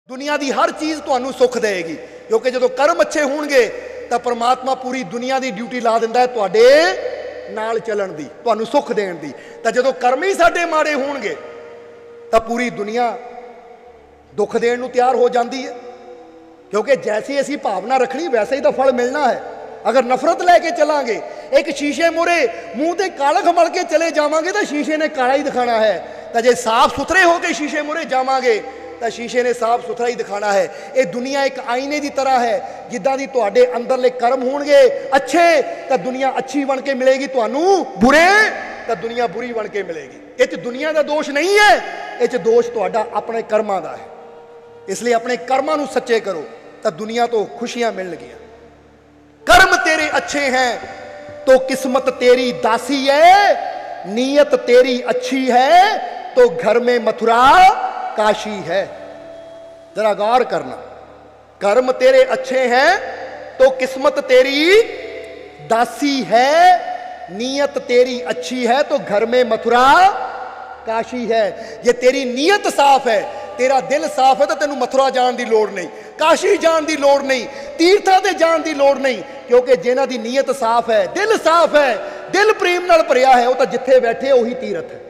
दुनिया की हर चीज़ तुहानू सुख देगी, क्योंकि जो कर्म अच्छे होणगे तो परमात्मा पूरी दुनिया की ड्यूटी ला दिंदा है तुहाडे नाल चलण दी, तुहानू सुख देण दी। तो जो कर्म ही साडे माड़े होणगे तो पूरी दुनिया दुख देण नू तैयार हो जाती है, क्योंकि जैसी असी भावना रखनी वैसे ही तो फल मिलना है। अगर नफरत लैके चलांगे, एक शीशे मुरे मूँह ते कालख मल के चले जावांगे तो शीशे ने काला ही दिखाना है, तो जे साफ सुथरे होकर शीशे मुरे जावांगे तो शीशे ने साफ सुथरा ही दिखाना है। ये दुनिया एक आईने की तरह है, जिदा दी तुहाडे अंदरले कर्म होणगे अच्छे तो दुनिया अच्छी बन के मिलेगी, तुहानू बुरे तो दुनिया बुरी बन के मिलेगी। इस दुनिया का दोष नहीं है, इस दोष तुहाडा अपने कर्मां दा है। इसलिए अपने कर्मां नू सच्चे करो तो दुनिया तो खुशियां मिलणगियां। कर्म तेरे अच्छे हैं तो किस्मत तेरी दासी है, नीयत तेरी अच्छी है तो घर में मथुरा काशी है। जरा गौर करना, कर्म तेरे अच्छे हैं तो किस्मत तेरी दासी है, नीयत तेरी अच्छी है तो घर में मथुरा काशी है। ये तेरी नीयत साफ है, तेरा दिल साफ है तो तेनू मथुरा जान की लोड़ नहीं, काशी जान की लोड़ नहीं, तीर्थां ते जान की लोड़ नहीं, क्योंकि जिन्हां दी नीयत साफ है, दिल साफ है, दिल प्रेम नाल भरिया है, वो तो जिथे बैठे उही तीर्थ है।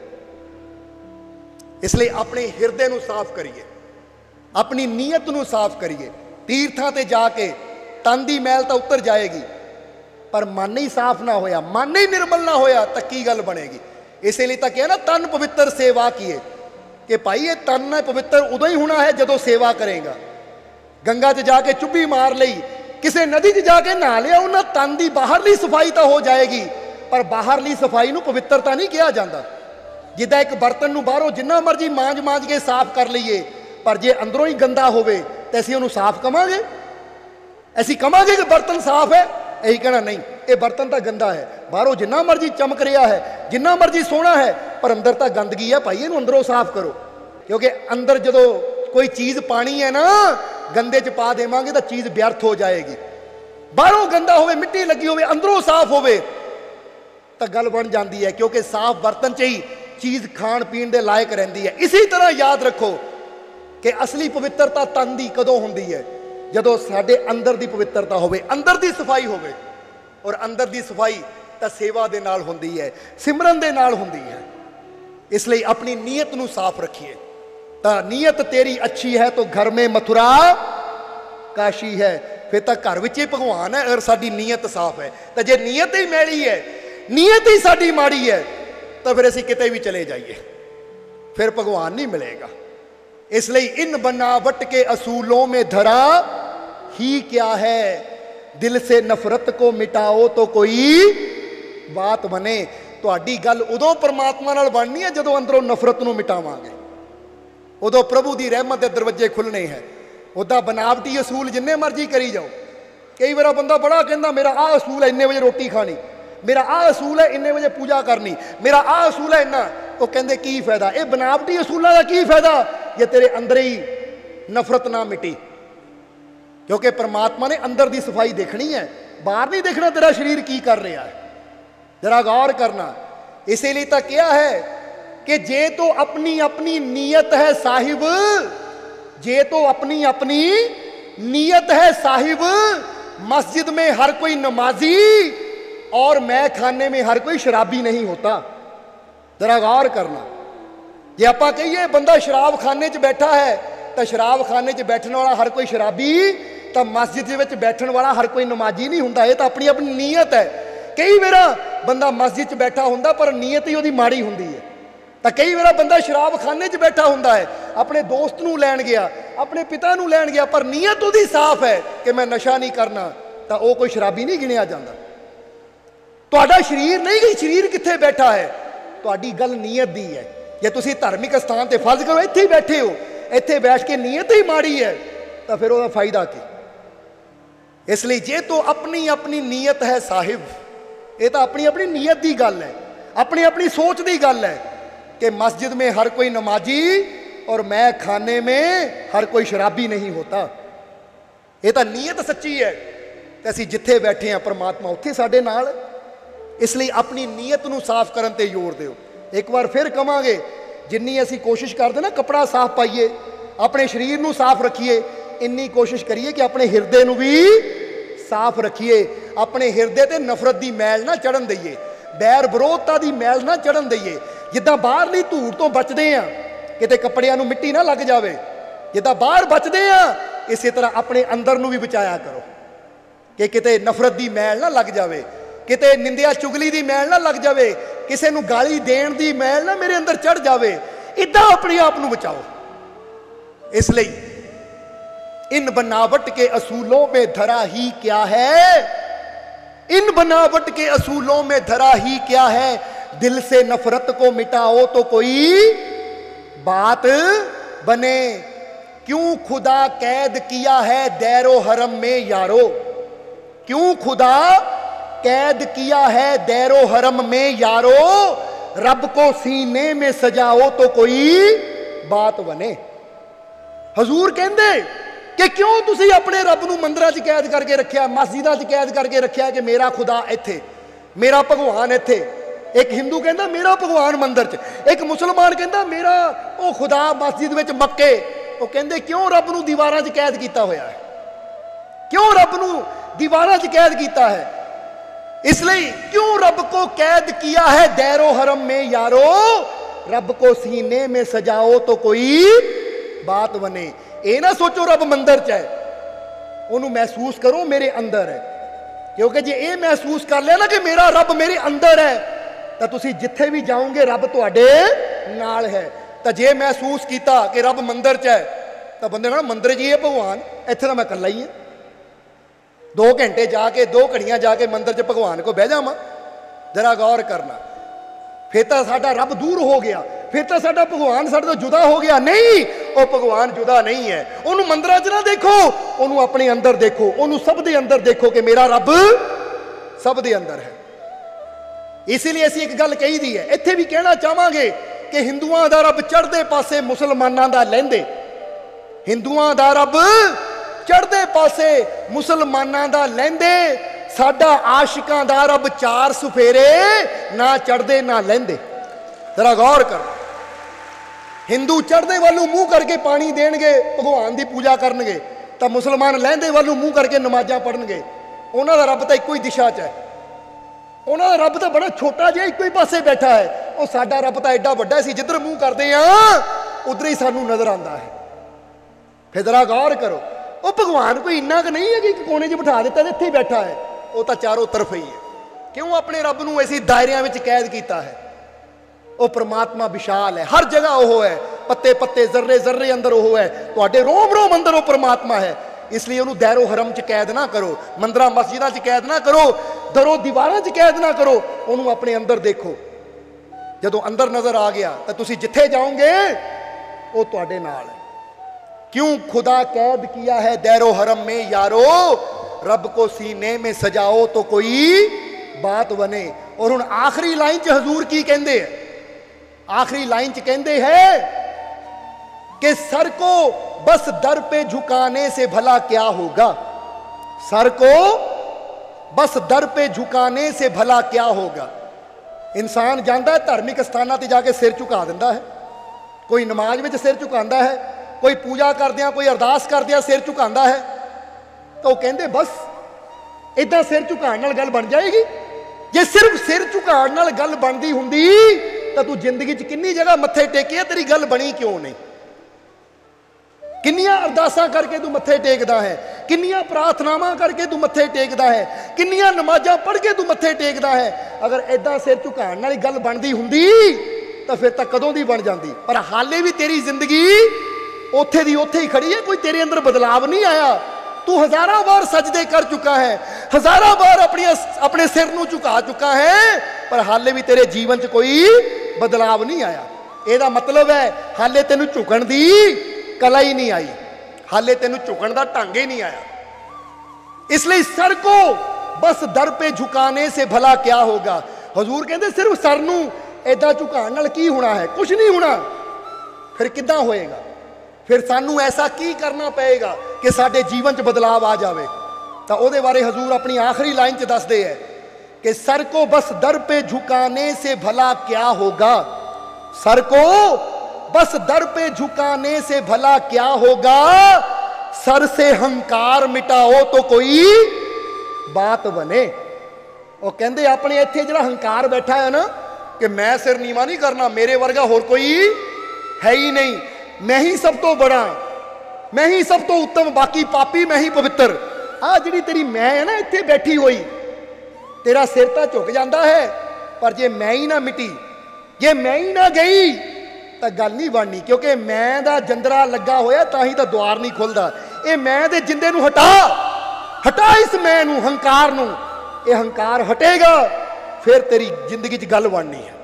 इसलिए अपने हिरदे नू साफ करिए, अपनी नीयत नू साफ करिए। तीर्थां ते जाके तन दी मैल तो उतर जाएगी, पर मन ही साफ ना होया, मन ही निर्मल ना होया तो की गल बनेगी। इसलिए तो कहा ना, तन पवित्र सेवा किए, कि भाई ये तन पवित्र उदों ही होना है जदों सेवा करेगा। गंगा च जाके चुब्भी मार लई, किसी नदी च जाके नहा लिया, उन्हें तन की बाहरली सफाई तो हो जाएगी, पर बाहरली सफाई नू पवित्रता नहीं कहा जाता। जिदा एक बर्तन नू बाहरों जिन्ना मर्जी मांज मांज के साफ कर लीए, पर जे अंदरों ही गंदा होवे तो असीं उहनूं साफ कवांगे? असीं कवांगे कि बर्तन साफ है? यही कहना नहीं, ये बर्तन तो गंदा है, बाहरों जिन्ना मर्जी चमक रहा है, जिन्ना मर्जी सोहना है, पर अंदर तो गंदगी है, भाई इहनूं अंदरों साफ करो। क्योंकि अंदर जदों कोई चीज़ पानी है ना, गंदे च पा देवांगे तो चीज़ व्यर्थ हो जाएगी। बाहरों गंदा होवे, मिट्टी लगी होवे, अंदरों साफ होवे तो गल बन जाती है, क्योंकि साफ बर्तन च ही चीज़ खाण पीण दे लायक रहिंदी है। इसी तरह याद रखो कि असली पवित्रता तन दी कदों हुंदी है? जदों साडे अंदर दी पवित्रता होवे, अंदर दी सफाई होवे, और अंदर दी सफाई तो सेवा दे नाल हुंदी है, सिमरन दे नाल हुंदी है। इसलिए अपनी नीयत नू साफ रखिए। तो नीयत तेरी अच्छी है तो घर में मथुरा काशी है, फिर तो घर विच ही भगवान है। अगर साडी नीयत साफ है, तो जे नीयत ही मैली है, नीयत ही साडी माड़ी है, तो फिर असीं किते भी चले जाइए, फिर भगवान नहीं मिलेगा। इसलिए इन बनावट के असूलों में धरा ही क्या है, दिल से नफरत को मिटाओ तो कोई बात बने। तुहाडी गल उदों परमात्मा नाल बननी है जदों अंदरों नफरत नूं मिटावांगे, उदों प्रभु की रहमत के दरवाजे खुलने हैं। उदा बनावटी असूल जिन्ने मर्जी करी जाओ। कई बार बंदा बड़ा कहता मेरा आ असूल है इन्ने बजे रोटी खानी, मेरा आ असूल है इन्ने बजे पूजा करनी, मेरा आ असूल है इन्ना, वो कहते की फायदा? ये बनावटी असूलों का की फायदा जे तेरे अंदर ही नफरत ना मिटी। क्योंकि परमात्मा ने अंदर की सफाई देखनी है, बाहर नहीं देखना तेरा शरीर की कर रहा है। जरा गौर करना। इसीलिए तो क्या है कि जे तो अपनी अपनी नीयत है साहिब, जे तो अपनी अपनी नीयत है साहिब, मस्जिद में हर कोई नमाजी और मैं खाने में हर कोई शराबी नहीं होता। जरा गौर करना। जे आपां कहिए बंदा शराब खाने च बैठा है तो शराब खाने च बैठने वाला हर कोई शराबी, तो मस्जिद विच बैठण वाला हर कोई नमाजी नहीं हुंदा। ये तो अपनी अपनी नीयत है। कई बार बंदा मस्जिद च बैठा हुंदा पर नीयत ही उहदी माड़ी हुंदी है। तो कई बार बंदा शराब खाने च बैठा हुंदा है, अपने दोस्त नूं लैण गया, अपने पिता नूं लैण गया, पर नीयत उहदी साफ है कि मैं नशा नहीं करना, तो वह कोई शराबी नहीं गिणिया जांदा। तुहाडा शरीर नहीं कि शरीर कित्थे बैठा है, तुहाडी गल नीयत दी है। जे तुसीं धार्मिक स्थान ते फर्ज करो इत्थे ही बैठे हो, इत्थे बैठ के नीयत ही माड़ी है, तो फिर उसका फायदा की? इसलिए जे तो अपनी अपनी नीयत है साहिब, ये तो अपनी अपनी नीयत की गल है, अपनी अपनी सोच की गल है कि मस्जिद में हर कोई नमाजी और मैं खाने में हर कोई शराबी नहीं होता। ये तो नीयत सच्ची है, तो असीं जिथे बैठे हैं परमात्मा उत्थे साडे नाल। इसलिए अपनी नीयत नूं साफ करन ते जोर दिओ। एक बार फिर कहांगे, जिन्नी असीं कोशिश करते ना कपड़ा साफ पाइए, अपने शरीर नूं साफ रखिए, इन्नी कोशिश करिए कि अपने हिरदे नूं भी साफ रखिए। अपने हिरदे ते नफरत की मैल ना चढ़न दईए, बैर विरोधता की मैल ना चढ़न दईए। जिद्दां बाहरली धूड़ तो बचते हैं, किते कपड़ियां नूं मिट्टी ना लग जाए, जिद्दां बाहर बचते हैं इस तरह अपने अंदर नूं भी बचाया करो कि किते नफरत की मैल ना लग जाए, किते निंदिया चुगली की मैल ना लग जाए, किसी नूं गाली देण की मैल ना मेरे अंदर चढ़ जाए। इदां अपने आप नूं बचाओ। इसलिए इन बनावट के असूलों में धरा ही क्या है, इन बनावट के असूलों में धरा ही क्या है, दिल से नफरत को मिटाओ तो कोई बात बने। क्यों खुदा कैद किया है दैरो हरम में यारो, क्यों खुदा कैद किया है दैरो हरम में यारो, रब को सीने में सजाओ तो कोई बात बने। हजूर कहंदे कि क्यों तुसी अपने रब नूं मंदिरां च कैद करके रखिया, मस्जिदां च कैद करके रखिया कि मेरा खुदा इत्थे, मेरा भगवान इत्थे। एक हिंदू कहंदा मेरा भगवान मंदिर च, एक मुसलमान कहंदा मेरा ओ खुदा मस्जिद विच मक्के। वो कहंदे क्यों रब नूं दीवारां च कैद कीता होया है, क्यों रब नूं दीवारां च कैद कीता है। इसलिए क्यों रब को कैद किया है दैरो हरम में यारो, रब को सीने में सजाओ तो कोई बात बने। ये ना सोचो रब मंदिर च है, उन्होंने महसूस करो मेरे अंदर है। क्योंकि जे ये महसूस कर लिया ना कि मेरा रब मेरे अंदर है, तो तुसी जिथे भी जाओगे रब तुहाडे नाल है। तो जे महसूस किया कि रब मंदिर च है, तो बंदे कहना मंदिर जी है भगवान, इत्थे तो मैं कल्ला ही है। 2 घंटे जाके 2 घड़ियां जाके मंदिर च भगवान को बह जावां, जरा गौर करना, फिर तो साडा रब दूर हो गया, फिर तो साडा भगवान साडे तो जुदा हो गया। नहीं, वो भगवान जुदा नहीं है। उन्होंने मंदिरां च ना देखो, उन्होंने अपने अंदर देखो, उन्होंने सब दे अंदर देखो कि मेरा रब सब दे अंदर है। इसीलिए असीं एक गल कही दी है, इत्थे भी कहना चाहांगे कि हिंदुआं दा रब चढ़दे पासे मुसलमानां दा लैंदे, हिंदुआं दा रब चढ़दे पासे मुसलमानां दा लैंदे, साडा आशिकां दा रब 4 सफेरे ना चढ़दे ना लैंदे। जरा गौर कर, हिंदू चढ़दे वालों मुंह करके पानी देणगे, भगवान की पूजा करनगे, तो मुसलमान लैंदे वालों मुंह करके नमाज़ां पढ़नगे। उन्हां दा रब तो इक्को ही दिशा च है, उन्हां दा रब तो बड़ा छोटा जिहा इक्को ही पासे बैठा है। और साडा रब तो एडा वड्डा सी, जिधर मुंह करते हैं उधर ही सानू नजर आता है। फिर जरा गौर करो, वो भगवान कोई इन्ना क नहीं है कि कोने च बिठा दिता इत्थे ही बैठा है, वो तो चारों तरफ ही है। क्यों अपने रब नूं ऐसी दायरियां विच कैद किया है। वो परमात्मा विशाल है, हर जगह वो है, पत्ते पत्ते जर्रे जर्रे अंदर वो है, तुहाडे रोम रोम अंदर वो परमात्मा है। इसलिए उन्होंने दैरो हरम च कैद ना करो, मंदिरां मस्जिदां च कैद ना करो, दरों दीवारां च कैद ना करो, उन्होंने अपने अंदर देखो। जदों अंदर नजर आ गया तो तुसीं जिथे जाओगे वो तुहाडे नाल है। क्यों खुदा कैद किया है दैरो हरम में यारो, रब को सीने में सजाओ तो कोई बात बने। और हुण आखिरी लाइन च हजूर की कहंदे है, आखिरी लाइन च कहंदे है कि सर को बस दर पे झुकाने से भला क्या होगा, सर को बस दर पे झुकाने से भला क्या होगा। इंसान जाता है धार्मिक स्थानों पर जाके सिर झुका दिंदा है, कोई नमाज में सिर झुकांदा है, कोई पूजा करदियां कोई अरदास करदियां सिर झुकांदा है। तो कहंदे बस इदां सिर झुकाण नाल गल बन जाएगी। जे सिर्फ सिर झुकाण नाल गल बनदी हुंदी तो तू जिंदगी च किन्नी जगह मत्थे टेके, तेरी गल बनी क्यों नहीं। किन्नियां अरदासां करके तू मत्थे टेकदा है, किन्नियां प्रार्थनावां करके तू मत्थे टेकदा है, किन्नियां नमाज़ां पढ़ के तू मत्थे टेकदा है। अगर इदां सिर झुकाण नाल गल बनदी हुंदी तो फिर तां कदों दी बन जांदी। पर हाले भी तेरी जिंदगी उत्थे दी उत्थे ही खड़ी है, कोई तेरे अंदर बदलाव नहीं आया। तू हजारों बार सजदे कर चुका है, हजारों बार अपने सिर नूं झुका चुका है, पर हाले भी तेरे जीवन च कोई बदलाव नहीं आया। ਇਹਦਾ मतलब है हाले तेनू झुकण दी कला ही नहीं आई, हाले तेनू झुकण दा ढंग ही नहीं आया। इसलिए सर को बस दर पे झुकाने से भला क्या होगा। हजूर कहते सिर्फ सर नूं इदां झुकाण नाल की होना है, कुछ नहीं होना। फिर किदां होएगा, फिर सानू ऐसा की करना पएगा कि साडे जीवन च बदलाव आ जाए। तो उहदे बारे हजूर अपनी आखिरी लाइन च दसदे है कि सर को बस दर पे झुकाने से भला क्या होगा, सर को बस दर पे झुकाने से भला क्या होगा, सर से हंकार मिटाओ तो कोई बात बने। वो कहते अपने इत्थे जिहड़ा हंकार बैठा है ना कि मैं सिर नीवा नहीं करना, मेरे वर्गा होर कोई है ही नहीं, मैं ही सब तो बड़ा, मैं ही सब तो उत्तम, बाकी पापी मैं ही पवित्र। आ जिहड़ी तेरी मैं है ना इत्थे बैठी हुई, तेरा सिर तो झुक जाता है, पर जे मैं ही ना मिटी, जे मैं ही ना गई तो गल नहीं बननी, क्योंकि मैं दा जंदरा लगा होया तां ही तो द्वार नहीं खुलदा। ये मैं दे जिंदे नूं हटा, हटा इस मैं नूं, हंकार नूं, ये हंकार हटेगा फिर तेरी जिंदगी च गल बननी है।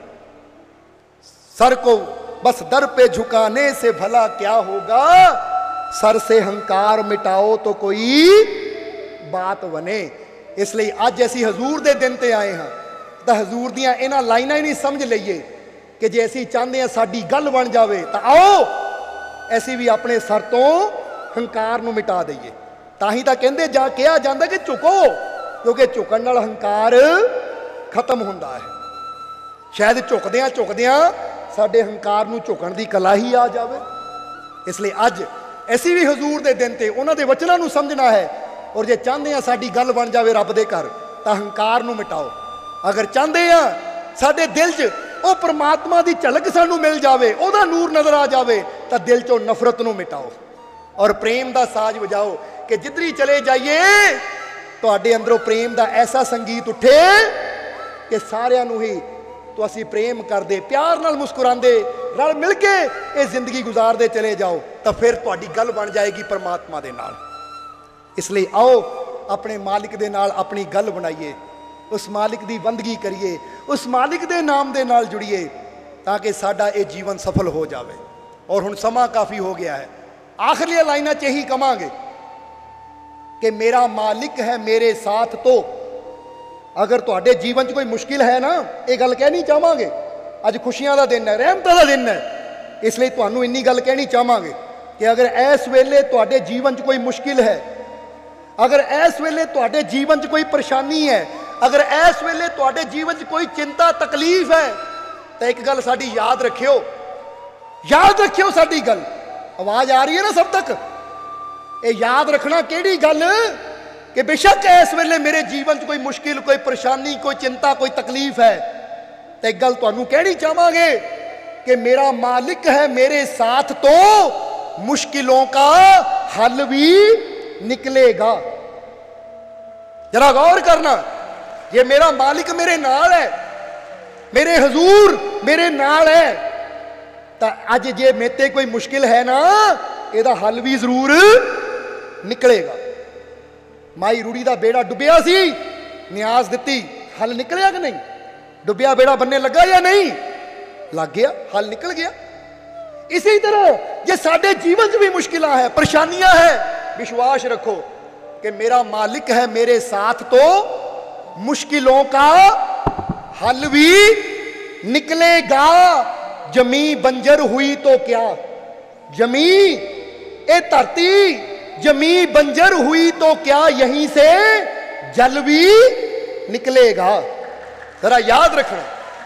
सर को बस दर पे झुकाने से भला क्या होगा, सर से हंकार मिटाओ तो कोई बात बने। इसलिए अज असी हजूर दे दिन ते आए हाँ, तो हजूर दियां इन्हां लाइनां ही नहीं समझ लईए कि जे असी चाहते हैं साडी गल बन जाए तो आओ असी भी अपने सर तो हंकार नूं मिटा दईए। ताही तां कहंदे जा कहा जांदा कि झुको, क्योंकि झुकण नाल हंकार खत्म हुंदा है। शायद झुकदियां झुकदियां साडे हंकार नूं झुकण दी कला ही आ जावे। इसलिए अज असी भी हजूर दे दिन ते उन्हां दे वचनां नूं समझना है, और जे चाहते हैं साडी गल बन जाए रब दे घर तां हंकार नूं मिटाओ। अगर चाहते हैं साडे दिल च ਉਹ परमात्मा की झलक सानू मिल जाए, ਉਹਦਾ ਨੂਰ नज़र आ जाए, तो दिल चो नफरत नू मिटाओ और प्रेम का साज बजाओ कि जिधर ही चले जाइए तुहाडे अंदरों प्रेम का ऐसा संगीत उठे कि सारिਆਂ नू ही तो असी प्रेम करते, प्यार नाल मुस्कुराते, रल मिल के ये जिंदगी गुजारते चले जाओ, तो फिर तुहाडी गल बन जाएगी परमात्मा दे नाल। इसलिए आओ अपने मालिक दे नाल अपनी गल बनाइए, उस मालिक की बंदगी करिए, उस मालिक के नाम के नाल जुड़िए, ताकि साडा ये जीवन सफल हो जाए। और हुण समा काफ़ी हो गया है, आखिरी लाइनां च यही कहांगे कि मेरा मालिक है मेरे साथ। तो अगर तुहाडे जीवन च कोई मुश्किल है ना, ये गल कहनी चाहांगे, अज खुशियां का दिन है, रहमतां का दिन है, इसलिए तुहानूं इन्नी गल कहनी चाहांगे कि अगर इस वेले तुहाडे जीवन च कोई मुश्किल है, अगर इस वेले तुहाडे जीवन च कोई परेशानी है, अगर इस वेले तुहाडे जीवन च कोई चिंता तकलीफ है, तो एक गल साडी याद रखियो, याद रखियो साडी गल। आवाज आ रही है ना सब तक? ये याद रखना केड़ी गल कि बेशक इस वेले मेरे जीवन च कोई मुश्किल, कोई परेशानी, कोई चिंता, कोई तकलीफ है, तो एक गल तुहानूं कहनी चाहांगे कि मेरा मालिक है मेरे साथ, तो मुश्किलों का हल भी निकलेगा। जरा गौर करना, ये मेरा मालिक मेरे नाल है, मेरे हजूर मेरे नाल है, तो अज जे मेते कोई मुश्किल है ना, ਇਹਦਾ हल भी जरूर निकलेगा। माई रूड़ी का बेड़ा डुबिया सी, न्याज दिती, हल निकलिया कि नहीं? डुबिया बेड़ा बनने लगा या नहीं? लग गया, हल निकल गया। इसी तरह जे साडे जीवन च भी मुश्किल है, परेशानियां है, विश्वास रखो कि मेरा मालिक है मेरे साथ, तो मुश्किलों का हल भी निकलेगा। जमी बंजर हुई तो क्या, जमी ए धरती जमी बंजर हुई तो क्या, यहीं से जल भी निकलेगा। जरा याद रखना,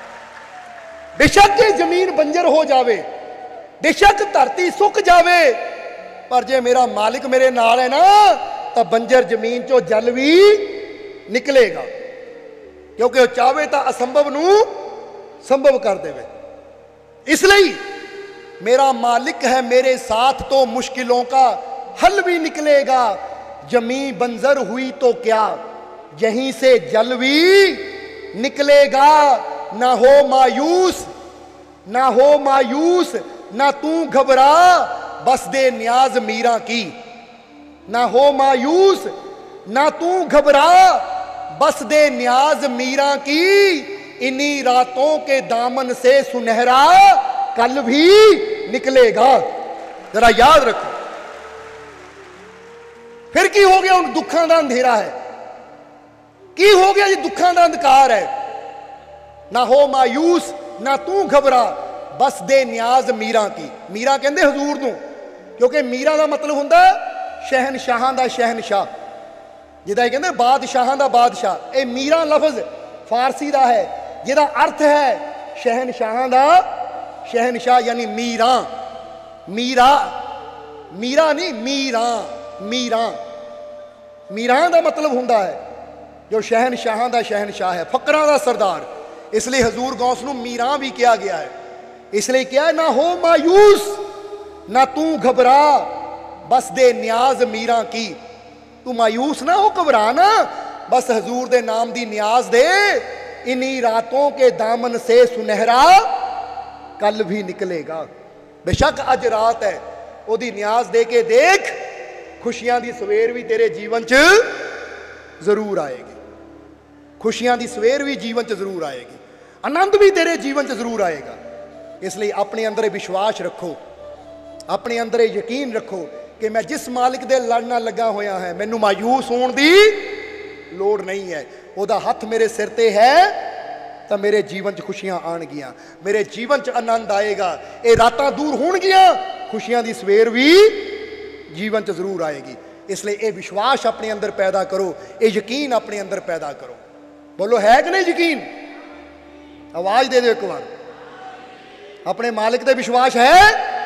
बेशक ये जमीन बंजर हो जावे, बेशक धरती सुक जावे, पर जे मेरा मालिक मेरे नाल है ना, तो बंजर जमीन चो जल भी निकलेगा, क्योंकि वह चाहे तो असंभव नूं संभव कर देवे। इसलिए मेरा मालिक है मेरे साथ, तो मुश्किलों का हल भी निकलेगा। जमी बंजर हुई तो क्या, यहीं से जल भी निकलेगा। ना हो मायूस, ना हो मायूस, ना तू घबरा, बस दे न्याज मीरा की। ना हो मायूस, ना तू घबरा, बस दे न्याज मीरा की। इन्हीं रातों के दामन से सुनहरा कल भी निकलेगा। जरा याद रखो, फिर की हो गया? उन दुखों का अंधेरा है, की हो गया जी? दुखों का अंधकार है। ना हो मायूस, ना तू घबरा, बस दे न्याज मीरा की। मीरा कहते हजूर नूं, क्योंकि मीरा का मतलब हुंदा शहनशाहां दा शहनशाह, जिदा कहते बादशाहां दा बादशाह। ये मीरा लफज फारसी का है, जिहदा अर्थ है शहनशाहां दा शहनशाह यानी मीरा, मीरा मीरा नहीं मीरा, मीरा मीरा का मतलब हुंदा है जो शहनशाहां दा शहनशाह है, फकरां दा सरदार। इसलिए हजूर गौस नूं मीरा भी किया गया है। इसलिए क्या ना हो मायूस ना तू घबरा, बस दे न्याज मीरा की। तू मायूस ना हो, घबरा ना, बस हजूर दे नाम दी न्याज दे। इन्हीं रातों के दामन से सुनहरा कल भी निकलेगा। बेशक अज रात है, ओदी न्याज दे के देख, खुशियां दी सवेर भी तेरे जीवन च जरूर आएगी। खुशियां दी सवेर भी जीवन च जरूर आएगी, आनंद भी तेरे जीवन च जरूर आएगा। इसलिए अपने अंदर विश्वास रखो, अपने अंदर यकीन रखो कि मैं जिस मालिक दे लड़ना लगा होया है, मैनू मायूस होने दी लोड़ नहीं है। ओदा हथ मेरे सिर ते है तो मेरे जीवन च खुशियां आनगियां, मेरे जीवन च आनंद आएगा। ये रातां दूर होणगियां, खुशियां दी सवेर भी जीवन च जरूर आएगी। इसलिए ये विश्वास अपने अंदर पैदा करो, ये यकीन अपने अंदर पैदा करो। बोलो है कि नहीं यकीन? आवाज दे दो एक बार। अपने मालिक दे विश्वास है?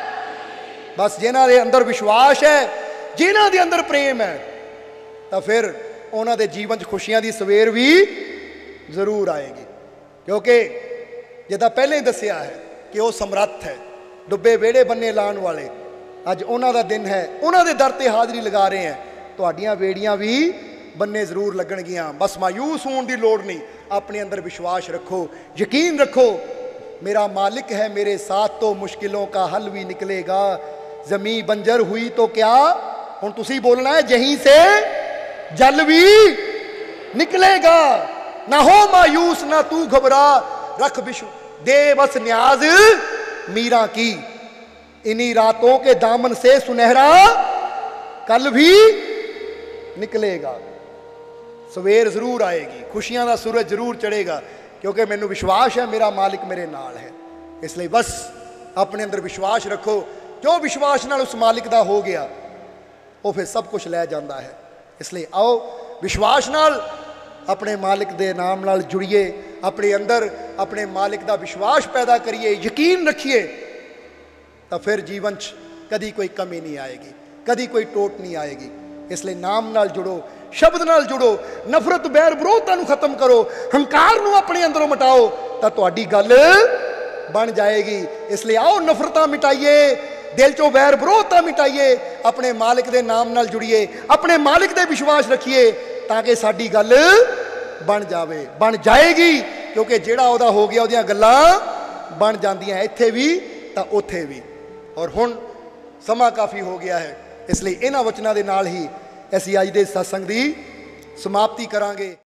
बस जिन्हां दे अंदर विश्वास है, जिन्हां दे अंदर प्रेम है, तो फिर उन्हां दे जीवन च खुशियां दी सवेर भी जरूर आएगी। क्योंकि जिदा पहले ही दसिया है कि वह समर्थ है, डुब्बे वेड़े बन्ने लाने वाले। अज उन्हां दा दिन है, उन्हां दे दर ते हाज़री लगा रहे हैं। तुहाड़ियां वेड़ियां भी बन्ने जरूर लगणगियां। बस मायूस होने की लोड़ नहीं, अपने अंदर विश्वास रखो, यकीन रखो, मेरा मालिक है मेरे साथ तो मुश्किलों का हल भी निकलेगा। जमीन बंजर हुई तो क्या, हुण तुसी बोलना है, यहीं से जल भी निकलेगा। ना हो मायूस ना तू घबरा, रख विश्व दे बस न्याज मीरा की। इन्हीं रातों के दामन से सुनहरा कल भी निकलेगा। सवेर जरूर आएगी, खुशियां का सूरज जरूर चढ़ेगा, क्योंकि मैनू विश्वास है मेरा मालिक मेरे नाल है। इसलिए बस अपने अंदर विश्वास रखो। जो विश्वास नाल उस मालिक दा हो गया, वो फिर सब कुछ लै जाता है। इसलिए आओ विश्वास नाल अपने मालिक दे नाम नाल जुड़िए, अपने अंदर अपने मालिक दा विश्वास पैदा करिए, यकीन रखिए, तो फिर जीवन च कदी कोई कमी नहीं आएगी, कदी कोई टोट नहीं आएगी। इसलिए नाम नाल जुड़ो, शब्द नाल जुड़ो, नफरत बैर विरोधता नूं खत्म करो, हंकार नूं अपने अंदरों मिटाओ, तो तुहाडी गल बन जाएगी। इसलिए आओ नफरतां मिटाइए, दिल चों बैर विरोधता मिटाइए, अपने मालिक दे नाम नाल जुड़िए, अपने मालिक दे विश्वास रखिए, ताकि साडी गल बन जावे, बन जाएगी। क्योंकि जिहड़ा उहदा हो गया, उहदियां गल्लां बन जांदियां, इत्थे भी तां उत्थे भी। और हुण समा काफ़ी हो गया है, इसलिए इन्हां वचनां दे नाल ही ਅਸੀਂ ਅੱਜ ਦੇ सत्संग की समाप्ति करांगे।